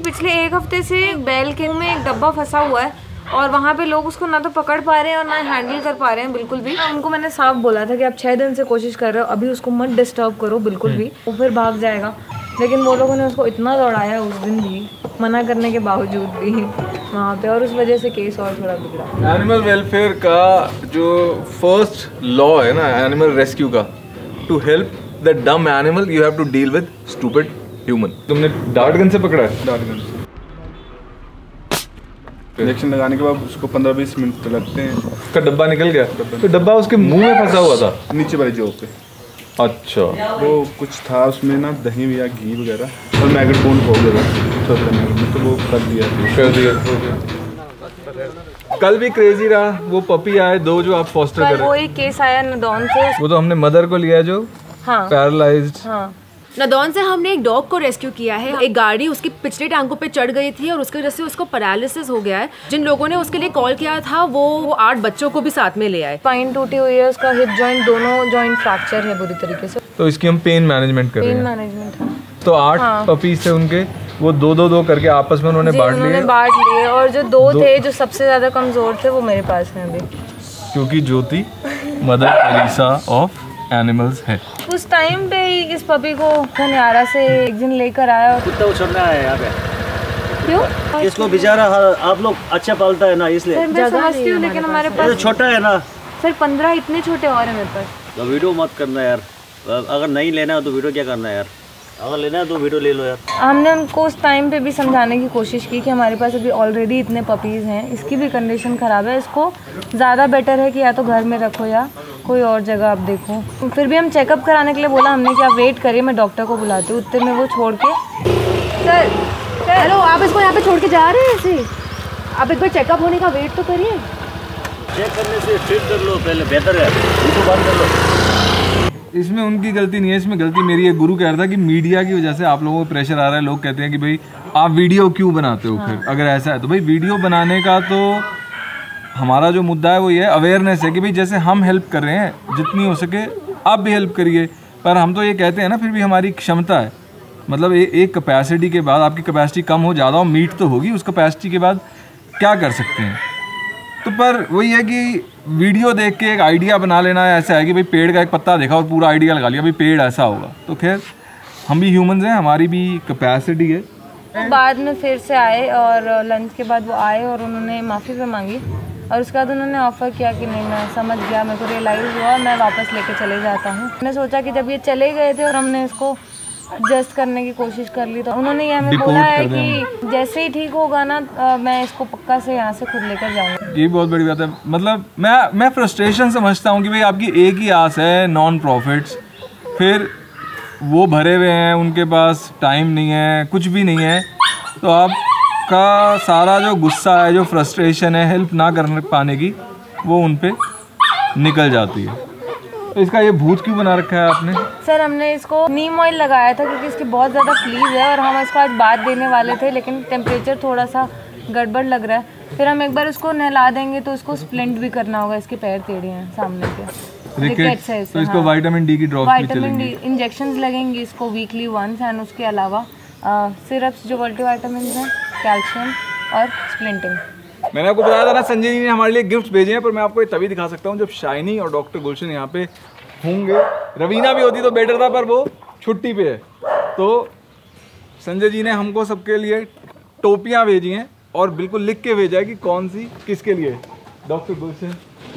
पिछले एक हफ्ते से बैल के मुंह में एक डब्बा फंसा हुआ है और वहाँ पे लोग उसको ना तो पकड़ पा रहे हैं और ना हैंडल कर पा रहे हैं बिल्कुल भी। उनको मैंने साफ बोला था कि आप 6 दिन से कोशिश कर रहे हो, अभी उसको मत डिस्टर्ब करो बिल्कुल भी, वो फिर भाग जाएगा। लेकिन वो लोगों ने उसको इतना दौड़ाया उस दिन भी, मना करने के बावजूद भी वहाँ पे, और उस वजह से केस और थोड़ा बिगड़ा। एनिमल वेलफेयर का जो फर्स्ट लॉ है ना एनिमल रेस्क्यू का, to help the dumb animal you have to deal with stupid human. तुमने डार्ट गन से पकड़ा है? डार्ट गन से इंजेक्शन लगाने के बाद उसको 15-20 मिनट तो लगते हैं। उसका डब्बा निकल गया? तो डब्बा उसके मुंह में फंसा हुआ था नीचे वाली जॉब पे। अच्छा, वो कुछ था उसमें ना, दही या घी वगैरह, और मैगट बोन हो गया छोटे मैगट में, तो वो कर दिया। कल भी क्रेजी रहा, वो पपी आए 2 जो आप फॉस्टर कर रहे हैं। वो एक केस आया नदौन से, वो तो हमने मदर को लिया जो पैरालाइज्ड। हाँ, नदौन से हमने एक डॉग को रेस्क्यू किया है। एक गाड़ी उसकी पिछले टांगों पे चढ़ गई थी और उसकी वजह से उसको पैरालिसिस हो गया है। जिन लोगों ने उसके लिए कॉल किया था वो 8 बच्चों को भी साथ में ले आए। स्पाइन टूटी हुई है उसका, हिप जॉइंट, दोनों जॉइंट फ्रैक्चर है बुरी तरीके से। तो इसकी हम पेन मैनेजमेंट कर रहे हैं। Pain management. तो 8 पपीज थे उनके, वो 2-2 करके आपस में उन्होंने बांट लिए। और जो 2 थे जो सबसे ज्यादा कमजोर थे वो मेरे पास हैं अभी, क्योंकि Jyoti Mother Teresa of animals है। उस टाइम पे ही इस पपी को खनियारा से एक दिन लेकर आया। कुत्ता उछलना है यहाँ पे। क्यों? इसको बेचारा आप लोग अच्छा पालता है ना, इसलिए। मैं समझती हूँ, लेकिन हमारे पास छोटा है ना सर, 15 इतने छोटे और है मेरे पास। तो वीडियो मत करना यार, अगर नहीं लेना है तो वीडियो क्या करना है यार, अगर लेना है तो वीडियो ले लो यार। हमने उनको उस टाइम पे भी समझाने की कोशिश की कि हमारे पास अभी ऑलरेडी इतने पपीज़ हैं, इसकी भी कंडीशन ख़राब है, इसको ज़्यादा बेटर है कि या तो घर में रखो या कोई और जगह आप देखो। फिर भी हम चेकअप कराने के लिए बोला हमने कि आप वेट करिए, मैं डॉक्टर को बुलाती हूँ। उतने में वो छोड़ के सर हेलो, आप इसको यहाँ पे छोड़ के जा रहे हैं ऐसे? आप एक बार चेकअप होने का वेट तो करिए। चेक करने से ट्रीट कर लो पहले, बेहतर है, इसको बंद कर लो। इसमें उनकी गलती नहीं है, इसमें गलती मेरी है। गुरु कह रहा था कि मीडिया की वजह से आप लोगों को प्रेशर आ रहा है। लोग कहते हैं कि भाई आप वीडियो क्यों बनाते हो? फिर अगर ऐसा है तो भाई वीडियो बनाने का तो हमारा जो मुद्दा है वो ये अवेयरनेस है कि भाई जैसे हम हेल्प कर रहे हैं जितनी हो सके आप भी हेल्प करिए। पर हम तो ये कहते हैं ना, फिर भी हमारी क्षमता है, मतलब एक कैपेसिटी के बाद, आपकी कैपेसिटी कम हो ज़्यादा हो, मीट तो होगी, उस कैपेसिटी के बाद क्या कर सकते हैं। तो पर वही है कि वीडियो देख के एक आइडिया बना लेना ऐसा है कि भाई पेड़ का एक पत्ता देखा और पूरा आइडिया लगा लिया भाई पेड़ ऐसा होगा। तो खैर हम भी ह्यूमंस हैं, हमारी भी कैपेसिटी है। बाद में फिर से आए और लंच के बाद वो आए और उन्होंने माफ़ी भी मांगी और उसके बाद उन्होंने ऑफ़र किया कि नहीं मैं समझ गया, मेरे को रियलाइज़ हुआ, मैं वापस लेके चले जाता हूँ। मैंने सोचा कि जब ये चले गए थे और हमने इसको एडजस्ट करने की कोशिश कर ली तो उन्होंने ये हमें बोला है कि जैसे ही ठीक होगा ना मैं इसको पक्का से यहाँ से खुद लेकर जाऊँगा। ये बहुत बड़ी बात है। मतलब मैं फ्रस्ट्रेशन समझता हूँ कि भाई आपकी एक ही आस है, नॉन प्रॉफिट्स, फिर वो भरे हुए हैं, उनके पास टाइम नहीं है, कुछ भी नहीं है, तो आपका सारा जो गुस्सा है, जो फ्रस्ट्रेशन है हेल्प ना कर पाने की, वो उन पे निकल जाती है। तो इसका ये भूत क्यों बना रखा है आपने? सर हमने इसको नीम ऑयल लगाया था क्योंकि इसकी बहुत ज़्यादा फ्लीज है और हम इसको आज बाद देने वाले थे, लेकिन टेम्परेचर थोड़ा सा गड़बड़ लग रहा है। फिर हम एक बार उसको नहला देंगे तो उसको स्प्लिंट भी करना होगा, इसके पैर टेढ़े हैं सामने के, रिकेट्स है। तो इसको विटामिन डी की ड्रॉप विटामिन डी इंजेक्शंस लगेंगी इसको वीकली वंस, एंड उसके अलावा सिरप्स जो मल्टीविटामिन हैं, कैल्शियम और स्प्लिंटिंग। मैंने आपको बताया था ना, संजय जी ने हमारे लिए गिफ्ट भेजे हैं, पर मैं आपको ये तभी दिखा सकता हूँ जब शाइनी और डॉक्टर गुलशन यहाँ पे होंगे। रवीना भी होती तो बेटर था, पर वो छुट्टी पे है। तो संजय जी ने हमको सबके लिए टोपियाँ भेजी हैं और बिल्कुल लिख के भेजा है कि कौन सी किसके लिए। डॉक्टर गुलशन,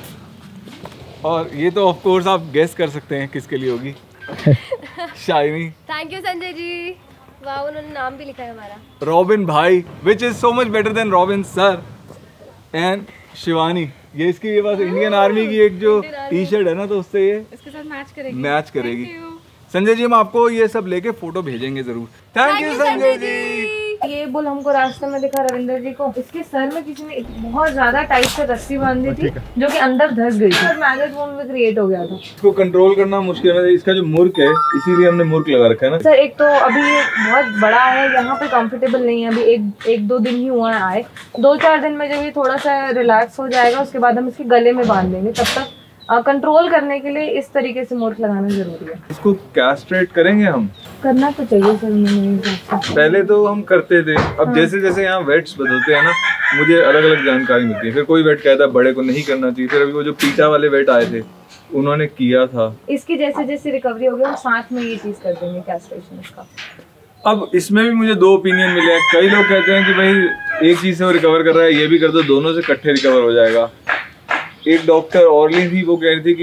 और ये तो ऑफ कोर्स आप गेस कर सकते हैं किसके लिए होगी। Shiny. Thank you Sanjay ji, वाह उन्होंने नाम भी लिखा है हमारा, रॉबिन भाई, which is so much better than Robin sir. And Shivani, ये इसकी ये बस इंडियन आर्मी की एक जो टी शर्ट है ना, तो उससे ये इसके साथ मैच करेगी। संजय जी हम आपको ये सब लेके फोटो भेजेंगे जरूर। Thank you Sanjay ji. ये बुल हमको रास्ते में दिखा रविंदर जी को, इसके सर में किसी ने बहुत ज्यादा टाइट से रस्सी बांधी थी जो कि अंदर धस गई थी, मैजिक वॉन्ड में क्रिएट हो गया था। इसको कंट्रोल करना मुश्किल है, इसका जो मुर्क है इसीलिए हमने मुर्क लगा रखा है ना। सर एक तो अभी ये बहुत बड़ा है, यहाँ पे कंफर्टेबल नहीं है, अभी एक दो दिन ही हुआ है आए, 2-4 दिन में जब ये थोड़ा सा रिलैक्स हो जाएगा उसके बाद हम इसके गले में बांध देंगे, तब तक कंट्रोल करने के लिए इस तरीके से मोर्क लगाना जरूरी है। इसको कैस्ट्रेट करेंगे हम? करना तो चाहिए सर, मैंने पहले तो हम करते थे, अब जैसे जैसे यहाँ वेट्स बदलते हैं ना, मुझे अलग अलग जानकारी मिलती है। फिर कोई वेट कहता है बड़े को नहीं करना चाहिए, फिर अभी वो जो पीटा वाले वेट आए थे उन्होंने किया था। इसकी जैसे जैसे रिकवरी होगी हम साथ में ये चीज कर देंगे, कैस्ट्रेशन इसका। अब इसमें भी मुझे 2 ओपिनियन मिले हैं। कई लोग कहते हैं कि भाई एक चीज से वो रिकवर कर रहा है, ये भी कर दो, दोनों से इकट्ठे रिकवर हो जाएगा। एक डॉक्टर औरली थी, वो कह रही थी कि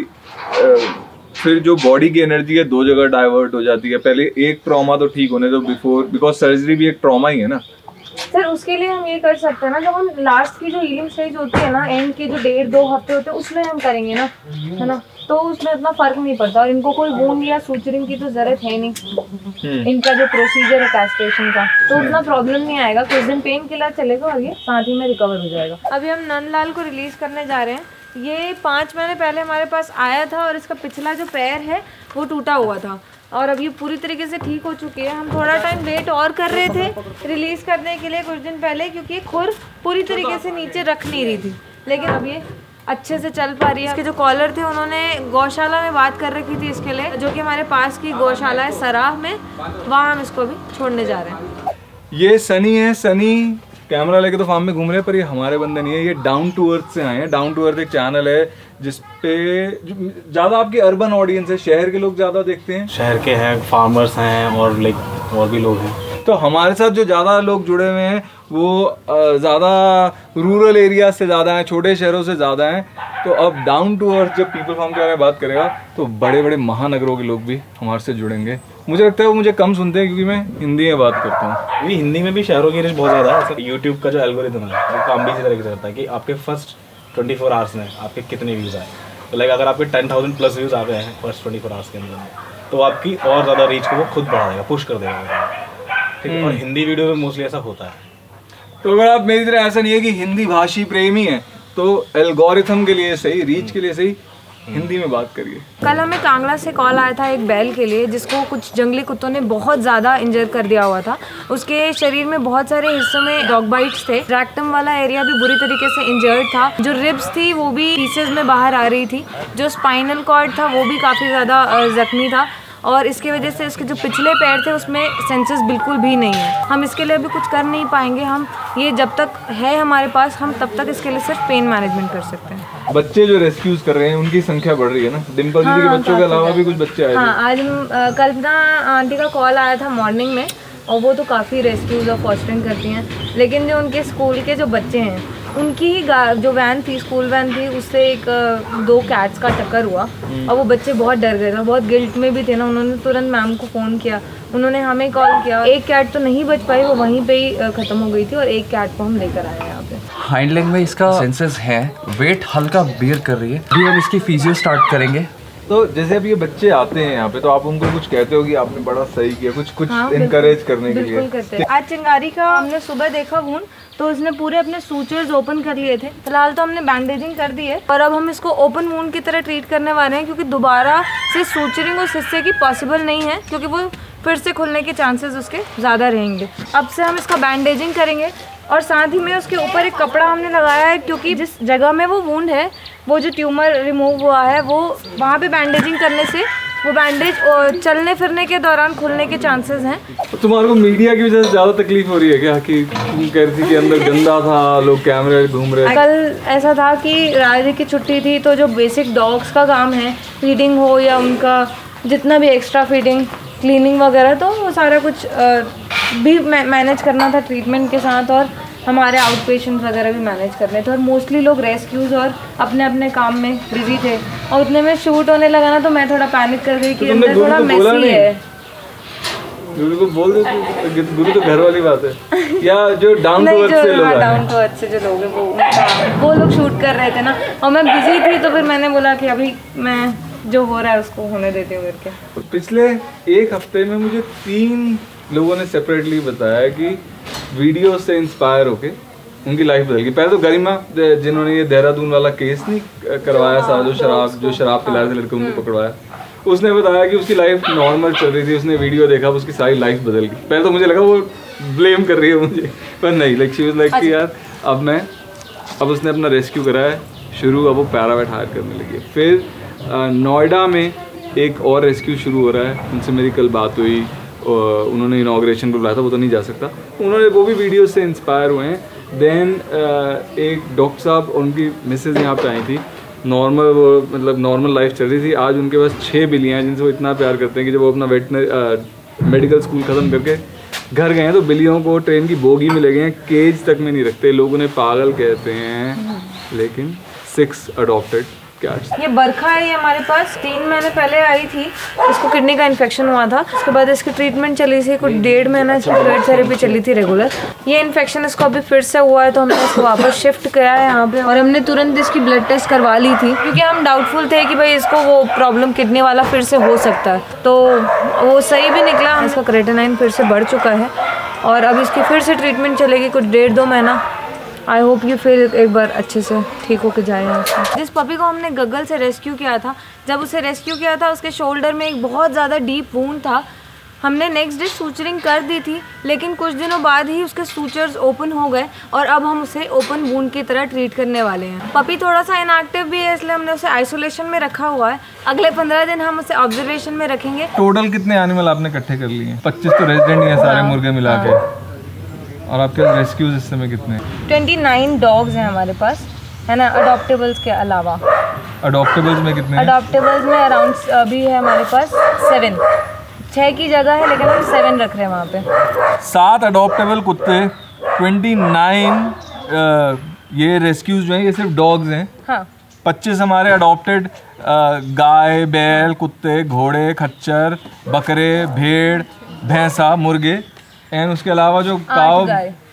भाई फिर जो बॉडी की एनर्जी है 2 जगह डाइवर्ट हो जाती है। पहले एक ट्रॉमा तो ठीक होने दो बिफोर, बिकॉज सर्जरी भी एक ट्रॉमा ही है ना। सर उसके लिए हम ये कर सकते हैं ना, जब हम लास्ट की जो हीलिंग स्टेज होती है ना, एंड के जो 1.5-2 हफ्ते होते हैं उसमें हम करेंगे ना, है ना, तो उसमें इतना फर्क नहीं पड़ता। और इनको कोई वूंड या सूचरिंग की तो जरूरत है नहीं, इनका जो प्रोसीजर है कैस्ट्रेशन का, तो उतना प्रॉब्लम नहीं आएगा। कुछ दिन पेन किलर चलेगा और ये साथ ही में रिकवर हो जाएगा। अभी हम नंदलाल को रिलीज करने जा रहे हैं। ये 5 महीने पहले हमारे पास आया था और इसका पिछला जो पैर है वो टूटा हुआ था और अब ये पूरी तरीके से ठीक हो चुकी है। हम थोड़ा टाइम वेट और कर रहे थे रिलीज करने के लिए कुछ दिन पहले, क्योंकि खुर पूरी तरीके से नीचे रख नहीं रही थी, लेकिन अब ये अच्छे से चल पा रही है। इसके जो कॉलर थे उन्होंने गौशाला में बात कर रखी थी इसके लिए, जो कि हमारे पास की गौशाला है सराह में, वहाँ हम इसको भी छोड़ने जा रहे हैं। ये सनी है, सनी कैमरा लेके तो फार्म में घूम रहे हैं, पर ये हमारे बंदे नहीं है, ये डाउन टू अर्थ से आए हैं। डाउन टू अर्थ एक चैनल है जिसपे ज्यादा आपकी अर्बन ऑडियंस है, शहर के लोग ज्यादा देखते हैं। शहर के हैं, फार्मर्स हैं और लाइक और भी लोग हैं। तो हमारे साथ जो ज़्यादा लोग जुड़े हुए हैं वो ज़्यादा रूरल एरिया से ज़्यादा हैं, छोटे शहरों से ज़्यादा हैं। तो अब डाउन टू अर्थ जब पीपल फार्म के बारे में बात करेगा तो बड़े बड़े महानगरों के लोग भी हमारे से जुड़ेंगे। मुझे लगता है वो मुझे कम सुनते हैं क्योंकि मैं हिंदी में बात करता हूँ। ये हिंदी में भी शहरों की रेंज बहुत ज़्यादा है। यूट्यूब का जो एल्गोरिथम है वो काम भी इसी तरीके से करता है कि आपके फर्स्ट 24 आवर्स में आपके कितने व्यूज़ आए। तो लाइक अगर आपके 10,000 प्लस व्यूज़ आ गए हैं फर्स्ट 24 आवर्स के अंदर, तो आपकी और ज़्यादा रीच को वो खुद बढ़ा देगा, पुश कर देगा। ठीक है, और हिंदी वीडियो में मोस्टली ऐसा होता है। तो अगर आप मेरी तरह ऐसा नहीं है कि हिंदी भाषी प्रेमी है, तो एल्गोरिथम के लिए सही, रीच के लिए सही, हिंदी में बात करिए। कल हमें कांगड़ा से कॉल आया था एक बैल के लिए जिसको कुछ जंगली कुत्तों ने बहुत ज़्यादा इंजर कर दिया हुआ था। उसके शरीर में बहुत सारे हिस्सों में डॉग बाइट्स थे। रैक्टम वाला एरिया भी बुरी तरीके से इंजर्ड था। जो रिब्स थी वो भी पीसेस में बाहर आ रही थी। जो स्पाइनल कॉर्ड था वो भी काफ़ी ज़्यादा जख्मी था और इसकी वजह से इसके जो पिछले पैर थे उसमें सेंसेस बिल्कुल भी नहीं है। हम इसके लिए अभी कुछ कर नहीं पाएंगे। हम ये जब तक है हमारे पास, हम तब तक इसके लिए सिर्फ पेन मैनेजमेंट कर सकते हैं। बच्चे जो रेस्क्यूज कर रहे हैं उनकी संख्या बढ़ रही है ना। डिम्पल दीदी के बच्चों के अलावा भी कुछ बच्चे आए थे। हाँ, आज हम कल्पना आंटी का कॉल आया था मॉर्निंग में और वो तो काफ़ी रेस्क्यूज और फॉस्टरिंग करती हैं, लेकिन जो उनके स्कूल के जो बच्चे हैं उनकी ही जो वैन थी, स्कूल वैन थी, उससे एक 2 कैट्स का टक्कर हुआ और वो बच्चे बहुत डर गए थे, बहुत गिल्ट में भी थे ना। उन्होंने तुरंत मैम को फ़ोन किया, उन्होंने हमें कॉल किया। एक कैट तो नहीं बच पाई, वो वहीं पे ही ख़त्म हो गई थी और एक कैट को हम लेकर आए यहाँ पे। हाइंड लेग में इसका सेंसेस है, वेट हल्का बेयर कर रही है। अभी हम इसकी फिजियो स्टार्ट करेंगे। तो जैसे अब ये बच्चे आते हैं यहाँ पे तो आप उनको कुछ कहते हो कि आपने बड़ा सही किया, कुछ इनकरेज करने के लिए? बिल्कुल करते हैं। आज चिंगारी का हमने सुबह देखा वूंड, तो उसने पूरे अपने सूचर्स ओपन कर लिए थे। फिलहाल तो हमने बैंडेजिंग कर दी है और अब हम इसको ओपन वूंड की तरह ट्रीट करने वाले हैं, क्योंकि दोबारा से सूचरिंग उस हिस्से की पॉसिबल नहीं है, क्योंकि वो फिर से खुलने के चांसेस उसके ज़्यादा रहेंगे। अब से हम इसका बैंडेजिंग करेंगे और साथ ही में उसके ऊपर एक कपड़ा हमने लगाया है, क्योंकि जिस जगह में वो वूंड है, वो जो ट्यूमर रिमूव हुआ है, वो वहाँ पे बैंडेजिंग करने से वो बैंडेज चलने फिरने के दौरान खुलने के चांसेस हैं। तुम्हारे को मीडिया की वजह से ज़्यादा तकलीफ हो रही है क्या कि तुम कह रही थी कि अंदर गंदा था, लोग कैमरे घूम रहे? कल ऐसा था कि राजी की छुट्टी थी, तो जो बेसिक डॉग्स का काम है, फीडिंग हो या उनका जितना भी एक्स्ट्रा फीडिंग, क्लीनिंग वगैरह, तो वो सारा कुछ भी मैनेज करना था ट्रीटमेंट के साथ, और हमारे आउट पेशेंट्स वगैरह भी मैनेज करने थे। और मोस्टली लोग रेस्क्यूज और अपने अपने काम में बिजी थे और उतने में शूट होने लगा ना, तो मैं थोड़ा पैनिक कर गई कि अंदर थोड़ा मेसी है। गुरु को बोल दे, गुरु तो घर वाली बात है। या जो डाउन टू अर्थ से लोग हैं, डाउन टू अर्थ से जो लोग हैं वो लोग शूट कर रहे थे ना, और मैं बिजी थी, तो फिर मैंने बोला कि अभी मैं जो हो रहा है उसको होने देती हूँ करके। पिछले 1 हफ्ते में मुझे 3 लोगों ने सेपरेटली बताया कि वीडियो से इंस्पायर होके उनकी लाइफ बदल गई। पहले तो गरिमा, जिन्होंने ये देहरादून वाला केस नहीं करवाया था, जो शराब पिला रहे थे लड़के, उनको पकड़वाया, उसने बताया कि उसकी लाइफ नॉर्मल चल रही थी, उसने वीडियो देखा, उसकी सारी लाइफ बदल गई। पहले तो मुझे लगा वो ब्लेम कर रही है मुझे, पर नहीं, लाइक शी वाज लाइक कि यार अब उसने अपना रेस्क्यू करा है, शुरू, अब वो पैरावेट हायर करने लगी है। फिर नोएडा में एक और रेस्क्यू शुरू हो रहा है, उनसे मेरी कल बात हुई, उन्होंने इनाग्रेशन पर बुलाया था, वो तो नहीं जा सकता, उन्होंने वो भी वीडियो से इंस्पायर हुए हैं। देन एक डॉक्टर साहब और उनकी मिसेज यहाँ पे आई थी, नॉर्मल वो मतलब नॉर्मल लाइफ चल रही थी। आज उनके पास 6 बिल्लियाँ हैं जिनसे वो इतना प्यार करते हैं कि जब वो अपना मेडिकल स्कूल ख़त्म करके घर गए हैं तो बिल्लियों को ट्रेन की बोगी में ले गए हैं, केज तक में नहीं रखते, लोग उन्हें पागल कहते हैं, लेकिन 6 अडॉप्टेड कैट्स। ये बरखा है, ये हमारे पास 3 महीने पहले आई थी, इसको किडनी का इन्फेक्शन हुआ था, उसके बाद इसकी ट्रीटमेंट चली थी कुछ 1.5 महीना, इसकी फ्लूइड थेरेपी चली थी रेगुलर। ये इन्फेक्शन इसको अभी फिर से हुआ है तो हमने इसको वापस शिफ्ट किया है यहाँ पे, और हमने तुरंत इसकी ब्लड टेस्ट करवा ली थी क्योंकि हम डाउटफुल थे कि भाई इसको वो प्रॉब्लम किडनी वाला फिर से हो सकता है, तो वो सही भी निकला। इसका क्रेटिनाइन फिर से बढ़ चुका है और अब इसकी फिर से ट्रीटमेंट चलेगी कुछ 1.5-2 महीना। आई होप ये फिर एक बार अच्छे से ठीक होके जाए यहाँ से। जिस पपी को हमने गग्गल से रेस्क्यू किया था, जब उसे रेस्क्यू किया था उसके शोल्डर में एक बहुत ज़्यादा डीप वूंड था। हमने नेक्स्ट डे सूचरिंग कर दी थी, लेकिन कुछ दिनों बाद ही उसके सूचर्स ओपन हो गए और अब हम उसे ओपन वूंड की तरह ट्रीट करने वाले हैं। पपी थोड़ा सा इनएक्टिव भी है, इसलिए हमने उसे आइसोलेशन में रखा हुआ है। अगले 15 दिन हम उसे ऑब्जर्वेशन में रखेंगे। टोटल कितने एनिमल आपने इकट्ठे कर लिए? 25 तो रेजिडेंट ही हैं सारे मुर्गे मिला के। और आपके रेस्क्यूज इस समय कितने? 29 डॉग्स हैं हमारे पास, है ना, अडॉप्टेबल्स के अलावा। अडॉप्टेबल्स में कितने? अडॉप्टेबल्स में अराउंड अभी है हमारे पास 7, 6 की जगह है लेकिन हम 7 रख रहे हैं वहाँ पे। 7 अडॉप्टेबल कुत्ते, 29 ये रेस्क्यूज जो हैं ये सिर्फ डॉग्स हैं। हाँ। 25 हमारे अडॉप्टेड गाय, बैल, कुत्ते, घोड़े, खच्चर, बकरे, भेड़, भैंसा, मुर्गे, एंड उसके अलावा जो काव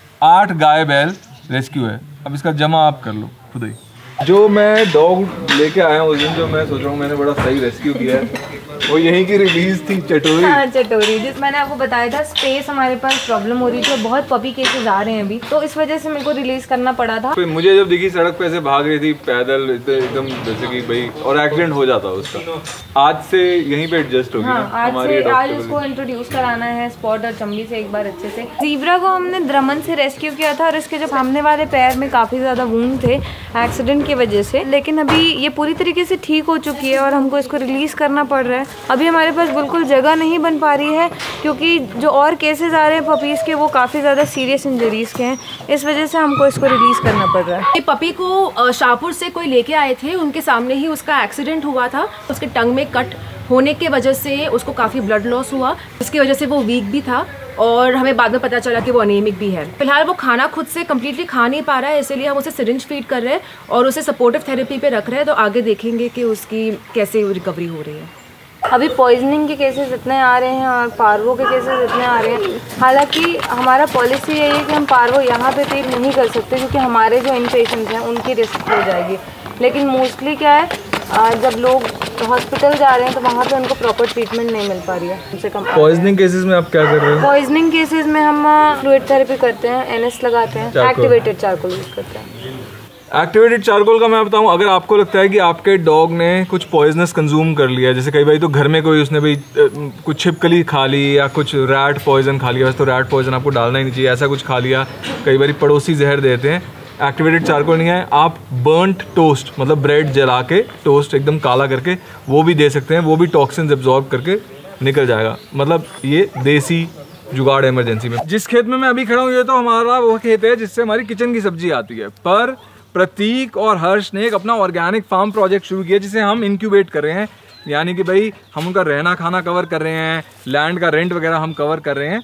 8 गाय बैल रेस्क्यू है। अब इसका जमा आप कर लो खुद ही। जो मैं डॉग लेके आया हूँ उस दिन, जो मैं सोच रहा हूँ मैंने बड़ा सही रेस्क्यू किया है, वो यहीं की रिलीज थी, चटोरी। हाँ, चटोरी, जिस मैंने आपको बताया था स्पेस हमारे पास प्रॉब्लम हो रही थी, बहुत पपी केसेस आ रहे हैं अभी, तो इस वजह से मेरे को रिलीज करना पड़ा था। तो मुझे जब दिखी सड़क पे ऐसे भाग रही थी पैदल एकदम, जैसे कि भाई, और एक्सीडेंट हो जाता उसका। आज से यहीं पे एडजस्ट होगी। हाँ, आज इसको इंट्रोड्यूस कराना है स्पॉट और चम्बी से एक बार अच्छे से। ज़ीब्रा को हमने द्रमन से रेस्क्यू किया था और इसके जो सामने वाले पैर में काफ़ी ज़्यादा वूंड थे एक्सीडेंट की वजह से, लेकिन अभी ये पूरी तरीके से ठीक हो चुकी है और हमको इसको रिलीज़ करना पड़ रहा है। अभी हमारे पास बिल्कुल जगह नहीं बन पा रही है क्योंकि जो और केसेस आ रहे हैं पपीज़ के वो काफ़ी ज़्यादा सीरियस इंजरीज़ के हैं, इस वजह से हमको इसको रिलीज़ करना पड़ रहा है। ये पपी को शाहपुर से कोई लेके आए थे, उनके सामने ही उसका एक्सीडेंट हुआ था। उसके टंग में कट होने के वजह से उसको काफ़ी ब्लड लॉस हुआ, इसकी वजह से वो वीक भी था और हमें बाद में पता चला कि वो अनेमिक भी है। फिलहाल वो खाना खुद से कम्प्लीटली खा नहीं पा रहा है, इसलिए हम उसे सिरिंज फीड कर रहे हैं और उसे सपोर्टिव थेरेपी पे रख रहे हैं, तो आगे देखेंगे कि उसकी कैसे रिकवरी हो रही है। अभी पॉइजनिंग के केसेस इतने आ रहे हैं और पार्वो के केसेस इतने आ रहे हैं। हालांकि हमारा पॉलिसी यही है कि हम पार्वो यहाँ पे ट्रीट नहीं कर सकते क्योंकि हमारे जो इन पेशेंट्स हैं उनकी रिस्क हो जाएगी, लेकिन मोस्टली क्या है, जब लोग हॉस्पिटल जा रहे हैं तो वहाँ पे उनको प्रॉपर ट्रीटमेंट नहीं मिल पा रही है। कम से कम पॉइजनिंग केसेस में आप क्या कर रहे हो? पॉइजनिंग केसेस में हम फ्लूइड थेरेपी करते हैं, NS लगाते हैं, एक्टिवेटेड चारकोल यूज़ करते हैं। एक्टिवेटेड चारकोल का मैं बताऊं, अगर आपको लगता है कि आपके डॉग ने कुछ पॉइजनस कंज्यूम कर लिया, जैसे कई बार तो घर में कोई उसने भाई कुछ छिपकली खा ली या कुछ रैट पॉइजन खा लिया, वैसे तो रैट पॉइजन आपको डालना ही नहीं चाहिए, ऐसा कुछ खा लिया, कई बार पड़ोसी जहर देते हैं। एक्टिवेटेड चारकोल नहीं है, आप बर्नट टोस्ट मतलब ब्रेड जला के टोस्ट एकदम काला करके वो भी दे सकते हैं, वो भी टॉक्सिन्स एब्जॉर्ब करके निकल जाएगा। मतलब ये देसी जुगाड़ इमरजेंसी में। जिस खेत में मैं अभी खड़ा हूँ ये तो हमारा वो खेत है जिससे हमारी किचन की सब्जी आती है, पर प्रतीक और हर्ष ने एक अपना ऑर्गेनिक फार्म प्रोजेक्ट शुरू किया जिसे हम इंक्यूबेट कर रहे हैं, यानी कि भाई हम उनका रहना खाना कवर कर रहे हैं, लैंड का रेंट वगैरह हम कवर कर रहे हैं।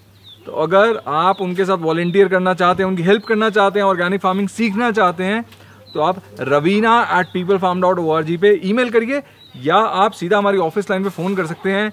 तो अगर आप उनके साथ वॉलंटियर करना चाहते हैं, उनकी हेल्प करना चाहते हैं, ऑर्गेनिक फार्मिंग सीखना चाहते हैं, तो आप ravina@peoplefarm.org पे ईमेल करिए या आप सीधा हमारी ऑफिस लाइन पे फ़ोन कर सकते हैं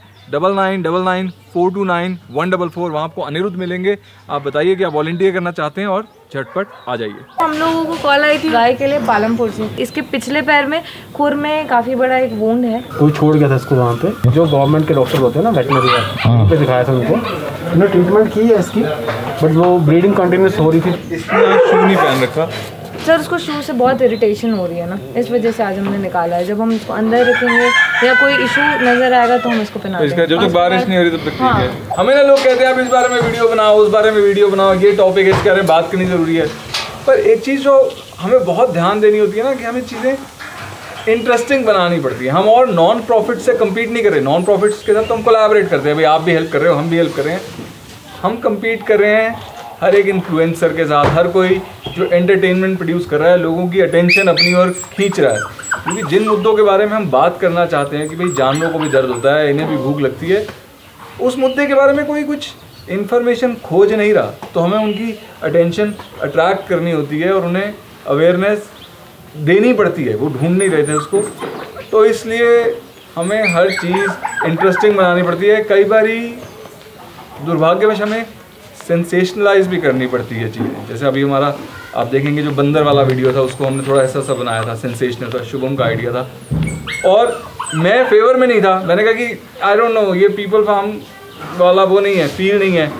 9999429144। वहाँ आपको अनिरुद्ध मिलेंगे। आप बताइए कि आप वॉलंटियर करना चाहते हैं और झटपट आ जाइए। हम लोगों को कॉल आई थी गाय के लिए पालमपुर से, इसके पिछले पैर में खुर में काफ़ी बड़ा एक वुंड है। कोई छोड़ गया था इसको वहाँ पे, जो गवर्नमेंट के डॉक्टर होते हैं ना वेटनरी वाले, पे दिखाया था उनको, उन्होंने ट्रीटमेंट की है इसकी, बट वो ब्लीडिंग कंटिन्यूस हो रही थी। इसने शू नहीं पहन रखा सर, उसको शू से बहुत इरिटेशन हो रही है ना, इस वजह से आज हमने निकाला है। जब हम इसको अंदर रखेंगे या कोई इशू नजर आएगा तो हम इसको पहना देंगे। जब तक बारिश नहीं हो रही तब तक ठीक है। हमें ना लोग कहते हैं आप इस बारे में वीडियो बनाओ, उस बारे में वीडियो बनाओ, ये टॉपिक है इसके बारे में बात करनी जरूरी है। पर एक चीज़ जो हमें बहुत ध्यान देनी होती है ना कि हमें चीज़ें इंटरेस्टिंग बनानी पड़ती है। हम और नॉन प्रॉफिट से कम्पीट नहीं कर रहे, नॉन प्रॉफिट्स के साथ तो हम कोलैबोरेट करते हैं, भाई आप भी हेल्प कर रहे हो हम भी हेल्प कर रहे हैं। हम कम्पीट कर रहे हैं हर एक इन्फ्लुएंसर के साथ, हर कोई जो एंटरटेनमेंट प्रोड्यूस कर रहा है, लोगों की अटेंशन अपनी ओर खींच रहा है। क्योंकि जिन मुद्दों के बारे में हम बात करना चाहते हैं कि भाई जानवरों को भी दर्द होता है, इन्हें भी भूख लगती है, उस मुद्दे के बारे में कोई कुछ इन्फॉर्मेशन खोज नहीं रहा, तो हमें उनकी अटेंशन अट्रैक्ट करनी होती है और उन्हें अवेयरनेस देनी पड़ती है। वो ढूंढ नहीं रहे थे उसको, तो इसलिए हमें हर चीज़ इंटरेस्टिंग बनानी पड़ती है। कई बार दुर्भाग्यवश हमें सेंसेशनलाइज भी करनी पड़ती है चीज़ें। जैसे अभी हमारा आप देखेंगे जो बंदर वाला वीडियो था, उसको हमने थोड़ा ऐसा बनाया था, सेंसेशनल था, शुभम का आइडिया था और मैं फेवर में नहीं था। मैंने कहा कि आई डोंट नो, ये पीपल फार्म वाला वो नहीं है, फील नहीं है,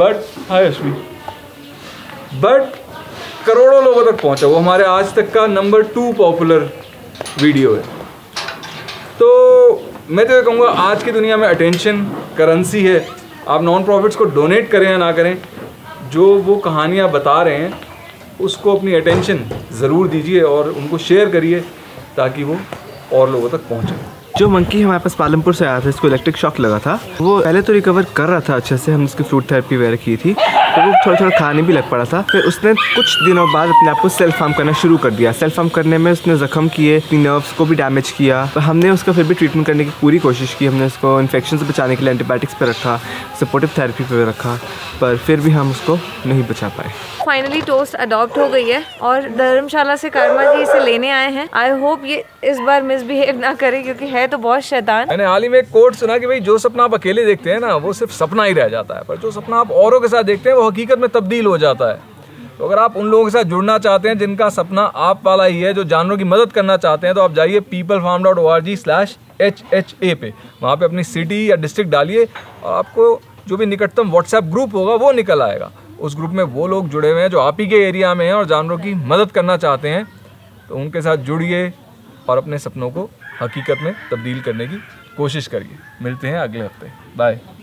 बट करोड़ों लोगों तक पहुंचा। वो हमारे आज तक का नंबर 2 पॉपुलर वीडियो है। तो मैं तो ये कहूँगा आज की दुनिया में अटेंशन करेंसी है। आप नॉन प्रॉफिट्स को डोनेट करें या ना करें, जो वो कहानियाँ बता रहे हैं उसको अपनी अटेंशन ज़रूर दीजिए और उनको शेयर करिए ताकि वो और लोगों तक पहुँचे। जो मंकी हमारे पास पालमपुर से आया था, इसको इलेक्ट्रिक शॉक लगा था। वो पहले तो रिकवर कर रहा था अच्छे से, हम उसकी फ्रूट थेरेपी वगैरह की थी, तो वो थोड़ा थोड़ा खाने भी लग पड़ा था। फिर उसने कुछ दिनों बाद अपने आप को सेल्फ हार्म करना शुरू कर दिया। सेल्फ हार्म करने में उसने जख्म किए, अपनी नर्व्स को भी डैमेज किया। तो हमने उसका फिर भी ट्रीटमेंट करने की पूरी कोशिश की। हमने उसको इन्फेक्शन से बचाने के लिए एंटीबायोटिक्स पे रखा, सपोर्टिव थेरेपी पे रखा, पर फिर भी हम उसको नहीं बचा पाए। फाइनली टोस्ट अडॉप्ट हो गई है और धर्मशाला से कर्मा जी इसे लेने आए हैं। आई होप ये इस बार मिसबिहेव ना करे क्योंकि है तो बहुत शैतान। मैंने हाल ही में एक कोट सुना कि भाई जो सपना आप अकेले देखते हैं ना, वो सिर्फ सपना ही रह जाता है, पर जो सपना आप औरों के साथ देखते हैं वो हकीकत में तब्दील हो जाता है। तो अगर आप उन लोगों के साथ जुड़ना चाहते हैं जिनका सपना आप वाला ही है, जो जानवरों की मदद करना चाहते हैं, तो आप जाइए peoplefarm.org/HHA पे। वहाँ पे अपनी सिटी या डिस्ट्रिक्ट डालिए और आपको जो भी निकटतम व्हाट्सएप ग्रुप होगा वो निकल आएगा। उस ग्रुप में वो लोग जुड़े हुए हैं जो आप ही के एरिया में हैं और जानवरों की मदद करना चाहते हैं, तो उनके साथ जुड़िए और अपने सपनों को हकीकत में तब्दील करने की कोशिश करिए। मिलते हैं अगले हफ्ते। बाय।